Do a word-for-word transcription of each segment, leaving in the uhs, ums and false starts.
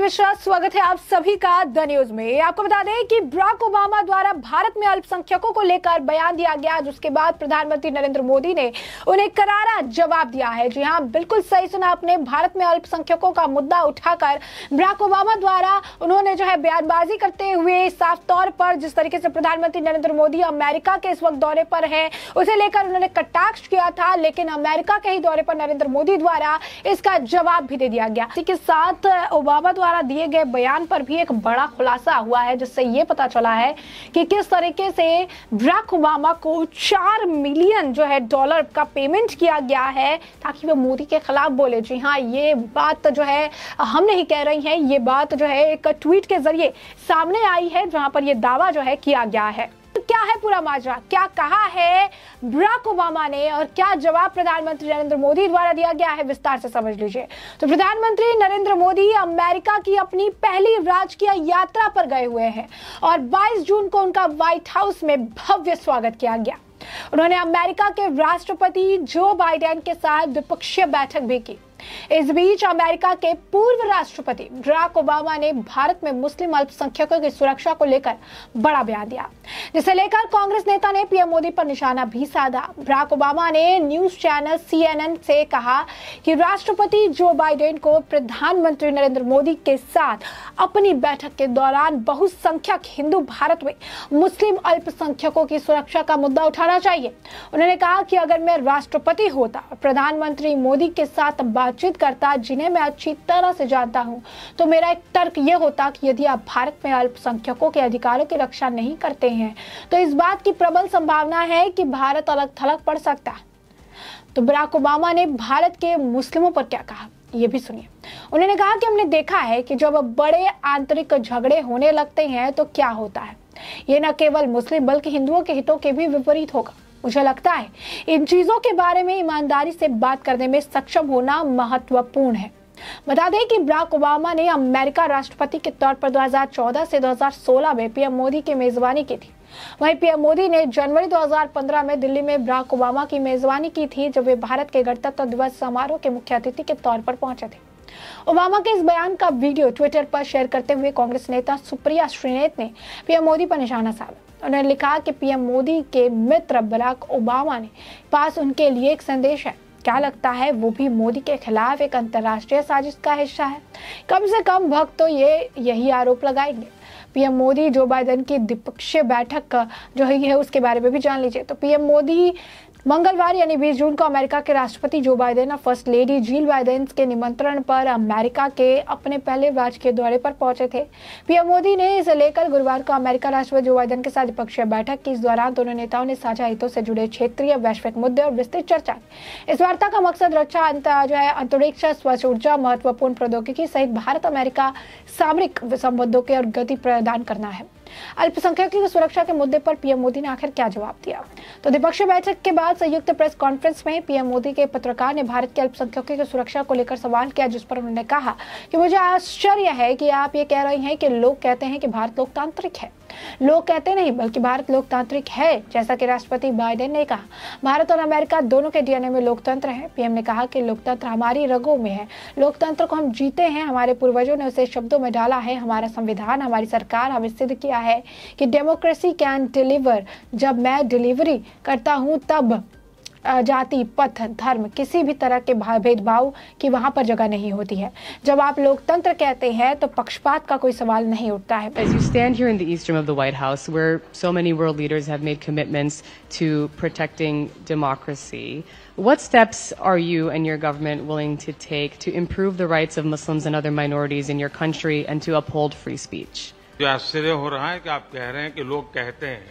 मिश्रा, स्वागत है आप सभी का द न्यूज में। आपको बता दें कि बराक ओबामा द्वारा भारत में अल्पसंख्यकों को लेकर बयान दिया गया, जिसके बाद प्रधानमंत्री नरेंद्र मोदी ने उन्हें करारा जवाब दिया है। जी हां, बिल्कुल सही सुना आपने। भारत में अल्पसंख्यकों का मुद्दा उठाकर बराक ओबामा द्वारा उन्होंने जो है बयानबाजी करते हुए साफ तौर पर जिस तरीके से प्रधानमंत्री नरेंद्र मोदी अमेरिका के इस वक्त दौरे पर है, उसे लेकर उन्होंने कटाक्ष किया था, लेकिन अमेरिका के ही दौरे पर नरेंद्र मोदी द्वारा इसका जवाब भी दे दिया गया। इसी के साथ ओबामा द्वारा दिए गए बयान पर भी एक बड़ा खुलासा हुआ है, जिससे ये पता चला है कि किस तरीके से बराक ओबामा को चार मिलियन जो है डॉलर का पेमेंट किया गया है ताकि वो मोदी के खिलाफ बोले। जी हाँ, ये बात जो है हम नहीं कह रही हैं, ये बात जो है एक ट्वीट के जरिए सामने आई है, जहां पर यह दावा जो है किया गया है। तो क्या है पूरा माजरा, क्या कहा है बराक ओबामा ने और क्या जवाब प्रधानमंत्री नरेंद्र मोदी द्वारा दिया गया है, विस्तार से समझ लीजिए। तो प्रधानमंत्री नरेंद्र मोदी अमेरिका की अपनी पहली राजकीय यात्रा पर गए हुए हैं और बाईस जून को उनका व्हाइट हाउस में भव्य स्वागत किया गया। उन्होंने अमेरिका के राष्ट्रपति जो बाइडेन के साथ द्विपक्षीय बैठक भी की। इस बीच अमेरिका के पूर्व राष्ट्रपति बराक ओबामा ने भारत में मुस्लिम अल्पसंख्यकों की सुरक्षा को लेकर बड़ा बयान दिया, जिसे लेकर कांग्रेस नेता ने पीएम मोदी पर निशाना भी साधा। बराक ओबामा ने न्यूज चैनल सीएनएन से कहा कि राष्ट्रपति जो बाइडेन को प्रधानमंत्री नरेंद्र मोदी के साथ अपनी बैठक के दौरान बहुसंख्यक हिंदू भारत में मुस्लिम अल्पसंख्यकों की सुरक्षा का मुद्दा उठाना चाहिए। उन्होंने कहा कि अगर मैं राष्ट्रपति होता, प्रधानमंत्री मोदी के साथ बातचीत करता, जिन्हें मैं अच्छी तरह से जानता हूं, तो मेरा एक तर्क यह होता कि यदि आप भारत में अल्पसंख्यकों के अधिकारों की रक्षा नहीं करते हैं तो इस बात की प्रबल संभावना है कि भारत अलग थलग पड़ सकता है। तो बराक ओबामा ने भारत के मुस्लिमों पर क्या कहा, ये भी सुनिए। उन्होंने कहा कि हमने देखा है कि जब बड़े आंतरिक झगड़े होने लगते हैं तो क्या होता है, ये न केवल मुस्लिम बल्कि हिंदुओं के हितों के भी विपरीत होगा। मुझे लगता है इन चीजों के बारे में ईमानदारी से बात करने में सक्षम होना महत्वपूर्ण है। बता दें कि बराक ओबामा ने अमेरिका राष्ट्रपति के तौर पर दो हज़ार चौदह से दो हज़ार सोलह में पीएम मोदी की मेजबानी की थी। वहीं पीएम मोदी ने जनवरी दो हज़ार पंद्रह में दिल्ली में बराक ओबामा की मेजबानी की थी, जब वे भारत के गणतंत्र दिवस समारोह के मुख्य अतिथि के तौर पर पहुंचे थे। ओबामा के इस बयान का वीडियो ट्विटर पर शेयर करते हुए कांग्रेस नेता सुप्रिया श्रीनेत ने पीएम मोदी पर निशाना साधा। उन्होंने लिखा कि पीएम मोदी के मित्र बराक ओबामा ने पास उनके लिए एक संदेश है। क्या लगता है वो भी मोदी के खिलाफ एक अंतर्राष्ट्रीय साजिश का हिस्सा है? कम से कम भक्त तो ये यही आरोप लगाएंगे। पीएम मोदी जो बाइडेन की द्विपक्षीय बैठक का जो है उसके बारे में भी जान लीजिए। तो पीएम मोदी मंगलवार यानी बीस जून को अमेरिका के राष्ट्रपति जो बाइडेन और फर्स्ट लेडी जिल बाइडेन के निमंत्रण पर अमेरिका के अपने पहले राजकीय दौरे पर पहुंचे थे। पीएम मोदी ने इसे लेकर गुरुवार को अमेरिका राष्ट्रपति जो बाइडेन के साथ द्विपक्षीय बैठक की। इस दौरान दोनों नेताओं ने साझा हितों से जुड़े क्षेत्रीय वैश्विक मुद्दे और विस्तृत चर्चा की। इस वार्ता का मकसद रक्षा, जो है अंतरिक्ष, स्वच्छ ऊर्जा, महत्वपूर्ण प्रौद्योगिकी सहित भारत अमेरिका सामरिक संबंधों के और गति प्रदान करना है। अल्पसंख्यकों की सुरक्षा के मुद्दे पर पीएम मोदी ने आखिर क्या जवाब दिया? तो द्विपक्षीय बैठक के बाद संयुक्त प्रेस कॉन्फ्रेंस में पीएम मोदी के पत्रकार ने भारत के अल्पसंख्यकों की सुरक्षा को लेकर सवाल किया, जिस पर उन्होंने कहा कि मुझे आश्चर्य है कि आप ये कह रही हैं कि लोग कहते हैं कि भारत लोकतांत्रिक है। लोग कहते नहीं बल्कि भारत लोकतांत्रिक है। जैसा कि राष्ट्रपति बाइडेन ने कहा, भारत और अमेरिका दोनों के डीएनए में लोकतंत्र है। पीएम ने कहा कि लोकतंत्र हमारी रगों में है, लोकतंत्र को हम जीते हैं, हमारे पूर्वजों ने उसे शब्दों में डाला है। हमारा संविधान, हमारी सरकार हमें सिद्ध किया है कि डेमोक्रेसी कैन डिलीवर। जब मैं डिलीवरी करता हूं तब जाति, पथ, धर्म, किसी भी तरह के भेदभाव की वहां पर जगह नहीं होती है। जब आप लोकतंत्र कहते हैं तो पक्षपात का कोई सवाल नहीं उठता है। As you stand here in the east room of the White House, where so many world leaders have made commitments to protecting democracy, what steps are you and your government willing to take to improve the rights of Muslims and other minorities in your country and to uphold free speech? जो आश्चर्य हो रहा है कि आप कह रहे हैं कि लोग कहते हैं,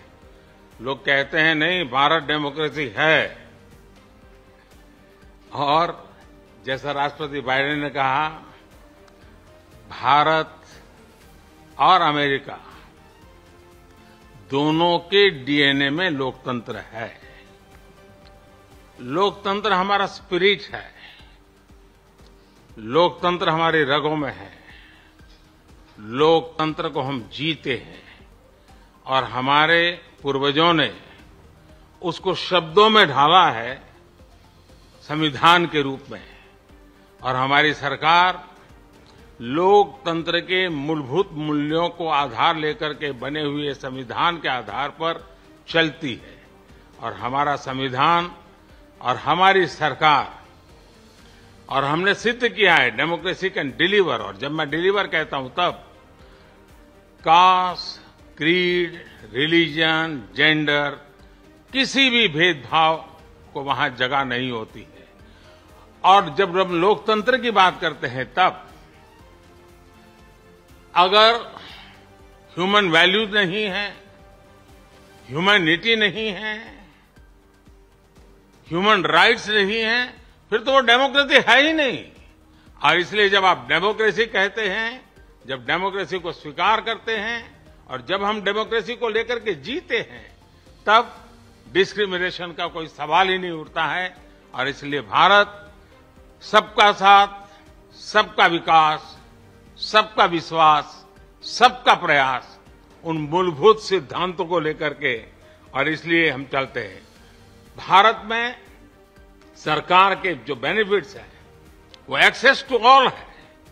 लोग कहते हैं नहीं, भारत डेमोक्रेसी है। और जैसा राष्ट्रपति बाइडेन ने कहा, भारत और अमेरिका दोनों के डीएनए में लोकतंत्र है। लोकतंत्र हमारा स्पिरिट है, लोकतंत्र हमारी रगों में है, लोकतंत्र को हम जीते हैं और हमारे पूर्वजों ने उसको शब्दों में ढाला है संविधान के रूप में। और हमारी सरकार लोकतंत्र के मूलभूत मूल्यों को आधार लेकर के बने हुए संविधान के आधार पर चलती है और हमारा संविधान और हमारी सरकार और हमने सिद्ध किया है डेमोक्रेसी कैन डिलीवर। और जब मैं डिलीवर कहता हूं तब कास्ट, क्रीड, रिलीजन, जेंडर, किसी भी भेदभाव को वहां जगह नहीं होती है। और जब हम लोकतंत्र की बात करते हैं तब अगर ह्यूमन वैल्यूज नहीं है, ह्यूमैनिटी नहीं है, ह्यूमन राइट्स नहीं है, फिर तो वो डेमोक्रेसी है ही नहीं। और इसलिए जब आप डेमोक्रेसी कहते हैं, जब डेमोक्रेसी को स्वीकार करते हैं और जब हम डेमोक्रेसी को लेकर के जीते हैं, तब डिस्क्रिमिनेशन का कोई सवाल ही नहीं उठता है। और इसलिए भारत सबका साथ, सबका विकास, सबका विश्वास, सबका प्रयास, उन मूलभूत सिद्धांतों को लेकर के, और इसलिए हम चलते हैं। भारत में सरकार के जो बेनिफिट्स हैं वो एक्सेस टू ऑल है,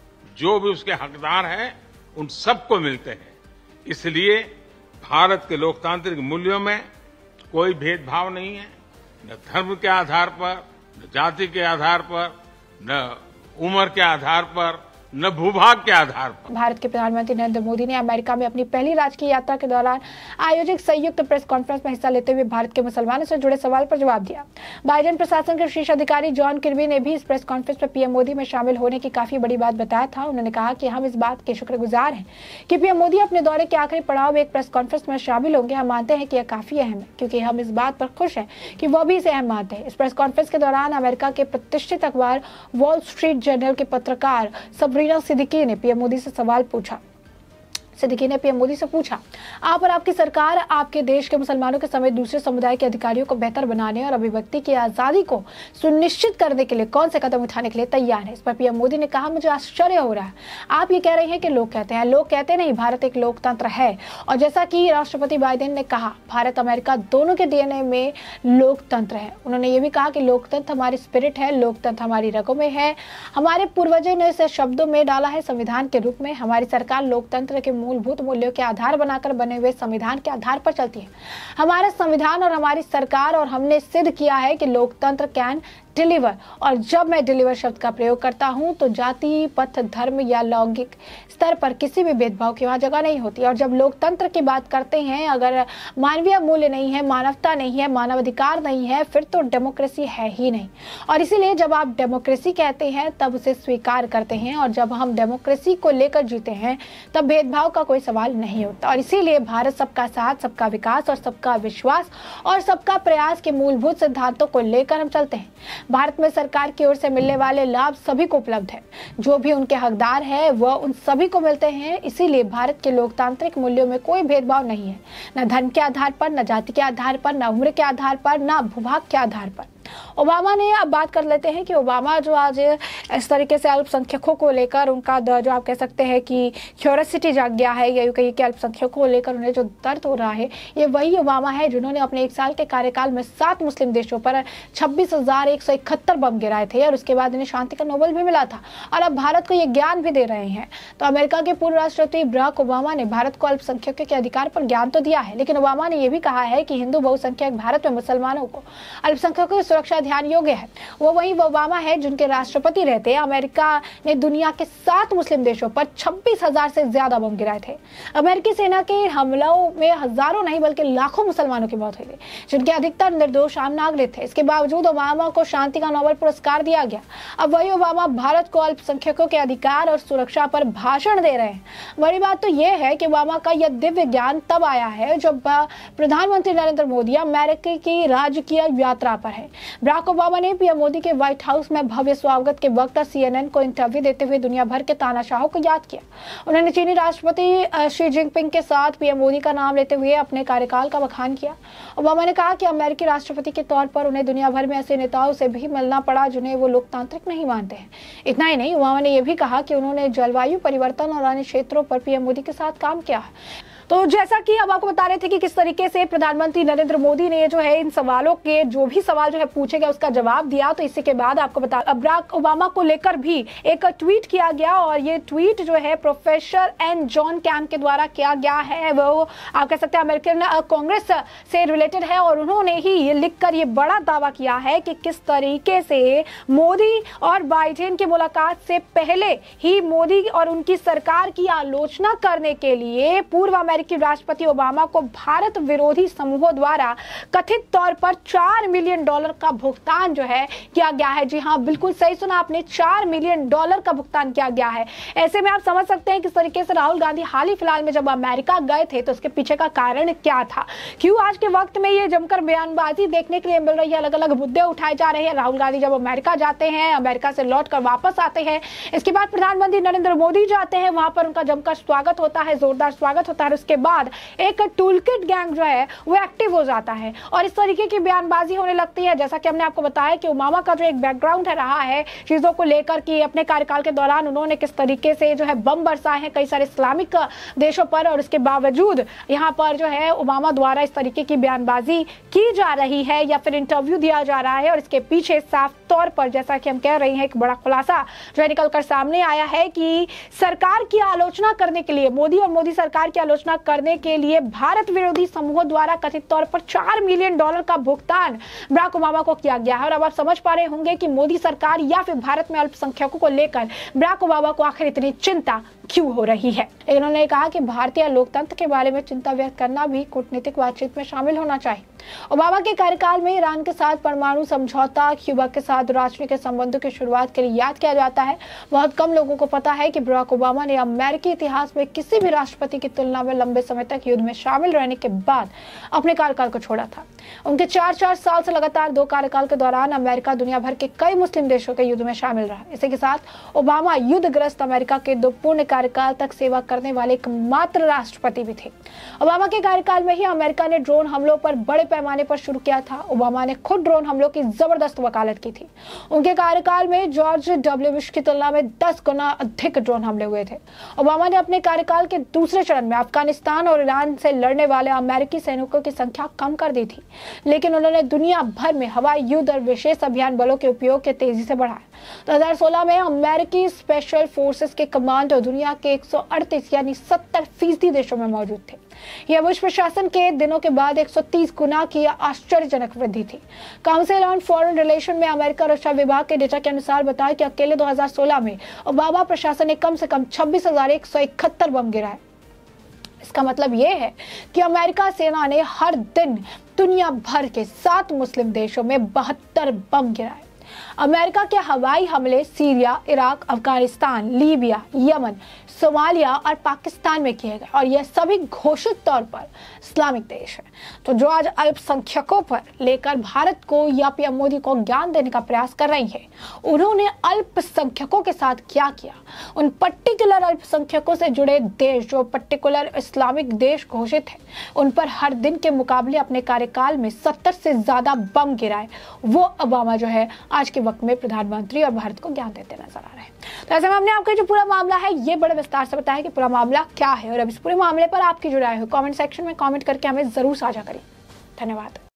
जो भी उसके हकदार हैं उन सबको मिलते हैं। इसलिए भारत के लोकतांत्रिक मूल्यों में कोई भेदभाव नहीं है, न धर्म के आधार पर, न जाति के आधार पर, न उम्र के आधार पर, न भूभाग के आधार पर। भारत के प्रधानमंत्री नरेंद्र मोदी ने अमेरिका में अपनी पहली राजकीय यात्रा के दौरान आयोजित संयुक्त प्रेस कॉन्फ्रेंस में हिस्सा लेते हुए भारत के मुसलमानों से जुड़े सवाल पर जवाब दिया। बाइडेन प्रशासन के शीर्ष अधिकारी जॉन किर्बी ने भी इस प्रेस कॉन्फ्रेंस में पीएम मोदी में शामिल होने की काफी बड़ी बात बताया था। उन्होंने कहा कि हम इस बात के शुक्रगुजार हैं कि पीएम मोदी अपने दौरे के आखिरी पड़ाव में एक प्रेस कॉन्फ्रेंस में शामिल होंगे। हम मानते हैं कि यह काफी अहम है, क्योंकि हम इस बात पर खुश हैं कि वह भी इसे अहम मानते हैं। इस प्रेस कॉन्फ्रेंस के दौरान अमेरिका के प्रतिष्ठित अखबार वॉल स्ट्रीट जर्नल के पत्रकार सबरीना सिद्दीकी ने पीएम मोदी से सवाल पूछा। सिद्दीकी ने पीएम मोदी से पूछा, आप और आपकी सरकार आपके देश के मुसलमानों के समेत दूसरे समुदाय के अधिकारियों को बेहतर बनाने और अभिव्यक्ति की आजादी को सुनिश्चित करने के लिए कौन से कदम उठाने के लिए तैयार है। इस पर पीएम मोदी ने कहा, मुझे आश्चर्य हो रहा है, आप ये कह रहे हैं कि लोग कहते हैं। लोग कहते नहीं, भारत एक लोकतंत्र है। और जैसा कि राष्ट्रपति बाइडेन ने कहा, भारत अमेरिका दोनों के डीएनए में लोकतंत्र है। उन्होंने ये भी कहा कि लोकतंत्र हमारी स्पिरिट है, लोकतंत्र हमारी रगों में है। हमारे पूर्वजों ने इसे शब्दों में डाला है संविधान के रूप में। हमारी सरकार लोकतंत्र के मूलभूत मूल्यों के आधार बनाकर बने हुए संविधान के आधार पर चलती है। हमारा संविधान और हमारी सरकार और हमने सिद्ध किया है कि लोकतंत्र कैन डिलीवर। और जब मैं डिलीवर शब्द का प्रयोग करता हूं तो जाति, पथ, धर्म या लैंगिक स्तर पर किसी भी भेदभाव की वहां जगह नहीं होती। और जब लोकतंत्र की बात करते हैं, अगर मानवीय मूल्य नहीं है, मानवता नहीं है, मानवाधिकार नहीं है, फिर तो डेमोक्रेसी है ही नहीं। और इसीलिए जब आप डेमोक्रेसी कहते हैं तब उसे स्वीकार करते हैं, और जब हम डेमोक्रेसी को लेकर जीते हैं तब भेदभाव का कोई सवाल नहीं होता। और इसीलिए भारत सबका साथ, सबका विकास और सबका विश्वास और सबका प्रयास के मूलभूत सिद्धांतों को लेकर हम चलते हैं। भारत में सरकार की ओर से मिलने वाले लाभ सभी को उपलब्ध है, जो भी उनके हकदार है वह उन सभी को मिलते हैं। इसीलिए भारत के लोकतांत्रिक मूल्यों में कोई भेदभाव नहीं है, न धर्म के आधार पर, न जाति के आधार पर, न उम्र के आधार पर, न भूभाग के आधार पर। ओबामा ने, अब बात कर लेते हैं कि ओबामा जो आज इस तरीके से अल्पसंख्यकों को लेकर उनका जो आप कह सकते हैं कि क्यूरियोसिटी जाग गया है, या यूं कहिए कि अल्पसंख्यकों को लेकर उन्हें जो दर्द हो रहा है, ये वही ओबामा है जिन्होंने अपने एक साल के कार्यकाल में सात मुस्लिम देशों पर छब्बीस हजार एक सौ इकहत्तर बम गिराए थे, और उसके बाद इन्हें शांति का नोबेल भी मिला था, और अब भारत को ये ज्ञान भी दे रहे हैं। तो अमेरिका के पूर्व राष्ट्रपति बराक ओबामा ने भारत को अल्पसंख्यकों के अधिकार पर ज्ञान तो दिया है, लेकिन ओबामा ने यह भी कहा है कि हिंदू बहुसंख्यक भारत में मुसलमानों को अल्पसंख्यकों की सुरक्षा ध्यान योग्य है। वो वही वो ओबामा है जिनके राष्ट्रपति रहते अमेरिका ने दुनिया के सात मुस्लिम देशों पर छब्बीस हजार से ज्यादा बम गिराए थे। अमेरिकी सेना के हमलों में हजारों नहीं बल्कि लाखों मुसलमानों की मौत हुई थी, जिनके अधिकतर निर्दोष आम नागरिक थे। इसके बावजूद ओबामा को शांति का नोबेल पुरस्कार दिया गया। अब वही ओबामा भारत को अल्पसंख्यकों के अधिकार और सुरक्षा पर भाषण दे रहे हैं। बड़ी बात तो यह है कि ओबामा का यह दिव्य ज्ञान तब आया है जब प्रधानमंत्री नरेंद्र मोदी अमेरिका की राजकीय यात्रा पर है। बराक ओबामा ने पीएम मोदी के व्हाइट हाउस में भव्य स्वागत के वक्त सीएनएन को इंटरव्यू देते हुए दुनिया भर के तानाशाहों को याद किया। उन्होंने चीनी राष्ट्रपति शी जिनपिंग के साथ पीएम मोदी का नाम लेते हुए अपने कार्यकाल का बखान किया। ओबामा ने कहा कि अमेरिकी राष्ट्रपति के तौर पर उन्हें दुनिया भर में ऐसे नेताओं से भी मिलना पड़ा जिन्हें वो लोकतांत्रिक नहीं मानते हैं। इतना ही नहीं, ओबामा ने यह भी कहा कि उन्होंने जलवायु परिवर्तन और अन्य क्षेत्रों पर पीएम मोदी के साथ काम किया है। तो जैसा कि अब आपको बता रहे थे कि किस तरीके से प्रधानमंत्री नरेंद्र मोदी ने जो है इन सवालों के जो भी सवाल जो है पूछे गए उसका जवाब दिया, तो इसी के बाद आपको बता बराक ओबामा को लेकर भी एक ट्वीट किया गया और ये ट्वीट जो है प्रोफेसर एन जॉन कैम्प के द्वारा किया गया है। वो आप कह सकते हैं अमेरिकन कांग्रेस से रिलेटेड है और उन्होंने ही ये लिखकर ये बड़ा दावा किया है कि किस तरीके से मोदी और बाइडेन की मुलाकात से पहले ही मोदी और उनकी सरकार की आलोचना करने के लिए पूर्व अमेरिकी राष्ट्रपति ओबामा को भारत विरोधी समूहों द्वारा कथित तौर पर चार मिलियन डॉलर का भुगतान जो है किया गया है। जी हाँ, बिल्कुल सही सुना आपने, चार मिलियन डॉलर का भुगतान किया गया है। ऐसे में आप समझ सकते हैं किस तरीके से राहुल गांधी हाल ही फिलहाल में जब अमेरिका गए थे तो उसके पीछे का कारण क्या था, क्यों आज के वक्त में ये जमकर बयानबाजी देखने के लिए मिल रही है, अलग अलग मुद्दे उठाए जा रहे हैं। राहुल गांधी जब अमेरिका जाते हैं, अमेरिका से लौट कर वापस आते हैं, इसके बाद प्रधानमंत्री नरेंद्र मोदी जाते हैं, वहां पर उनका जमकर स्वागत होता है, जोरदार स्वागत होता है। उसके बाद एक टूलकिट गैंग जो है वो एक्टिव हो जाता है और इस तरीके की बयानबाजी होने लगती है। जैसा कि हमने आपको बताया कि ओबामा का जो एक बैकग्राउंड है रहा है चीजों को लेकर कि अपने कार्यकाल के दौरान उन्होंने किस तरीके से जो है बम बरसाए हैं कई सारे इस्लामिक देशों पर, और इसके बावजूद यहाँ पर जो है ओबामा द्वारा इस तरीके की बयानबाजी की जा रही है या फिर इंटरव्यू दिया जा रहा है। और इसके पीछे साफ तौर पर जैसा कि हम कह रहे हैं एक बड़ा खुलासा जो है निकल कर सामने आया है कि सरकार की आलोचना करने के लिए, मोदी और मोदी सरकार की आलोचना करने के लिए भारत विरोधी समूहों द्वारा कथित तौर पर चार मिलियन डॉलर का भुगतान बराक ओबामा को किया गया है। और अब आप समझ पा रहे होंगे कि मोदी सरकार या फिर भारत में अल्पसंख्यकों को लेकर बराक ओबामा को आखिर इतनी चिंता क्यों हो रही है। इन्होंने कहा कि भारतीय लोकतंत्र के बारे में चिंता व्यक्त करना भी कूटनीतिक बातचीत में शामिल होना चाहिए। ओबामा के कार्यकाल में ईरान के साथ परमाणु समझौता, क्यूबा के साथ राजनीतिक संबंधों की शुरुआत के लिए याद किया जाता है। बहुत कम लोगों को पता है कि बराक ओबामा ने अमेरिकी इतिहास में किसी भी राष्ट्रपति की तुलना में लंबे समय तक युद्ध में शामिल रहने के बाद अपने कार्यकाल को छोड़ा था। उनके चार चार साल से लगातार दो कार्यकाल के दौरान अमेरिका दुनिया भर के कई मुस्लिम देशों के युद्ध में शामिल रहा। इसी के साथ ओबामा युद्धग्रस्त अमेरिका के दो पूर्ण कार्यकाल तक सेवा करने वाले एकमात्र राष्ट्रपति भी थे। ओबामा के कार्यकाल में ही अमेरिका ने ड्रोन हमलों पर बड़े पैमाने पर शुरू किया था। ओबामा ने खुद ड्रोन हमलों की जबरदस्त वकालत की थी। उनके कार्यकाल में जॉर्ज डब्ल्यू बुश की तुलना में दस गुना अधिक ड्रोन हमले हुए थे। ओबामा ने अपने कार्यकाल के दूसरे चरण में अफगानिस्तान और ईरान से लड़ने वाले अमेरिकी सैनिकों की संख्या कम कर दी थी, लेकिन उन्होंने दुनिया भर में हवाई युद्ध और विशेष अभियान बलों के उपयोग के तेजी से बढ़ाया। दो हज़ार सोलह में अमेरिकी स्पेशल फोर्सेस के कमांडो दुनिया के एक सौ अड़तीस यानी सत्तर फीसदी देशों में मौजूद थे। यह बुश प्रशासन के दिनों के बाद एक सौ तीस गुना की आश्चर्यजनक वृद्धि थी। काउंसिल ऑन फॉरेन रिलेशन में अमेरिका रक्षा विभाग के डेटा के अनुसार बताया कि अकेले दो हज़ार सोलह में ओबामा प्रशासन ने कम से कम छब्बीस हजार एक सौ इकहत्तर बम गिराए। इसका मतलब यह है कि अमेरिका सेना ने हर दिन दुनिया भर के सात मुस्लिम देशों में बहत्तर बम गिराए। अमेरिका के हवाई हमले Syria, Iraq, Afghanistan, Libya, Yemen, Somalia और पाकिस्तान में किए गए और यह सभी घोषित तौर पर इस्लामिक देश है। तो जो आज अल्पसंख्यकों पर लेकर भारत को या पीएम मोदी को ज्ञान देने का प्रयास कर रही है, उन्होंने अल्पसंख्यकों के साथ क्या किया, उन पर्टिकुलर अल्पसंख्यकों से जुड़े देश जो पर्टिकुलर इस्लामिक देश घोषित है, उन पर हर दिन के मुकाबले अपने कार्यकाल में सत्तर से ज्यादा बम गिराए, वो ओबामा जो है आज के वक्त में प्रधानमंत्री और भारत को ज्ञान देते नजर आ रहे हैं। तो ऐसे में हमने आपको जो पूरा मामला है ये बड़े विस्तार से बताया कि पूरा मामला क्या है, और अब इस पूरे मामले पर आपकी जो राय हो कमेंट सेक्शन में कमेंट करके हमें जरूर साझा करिए। धन्यवाद।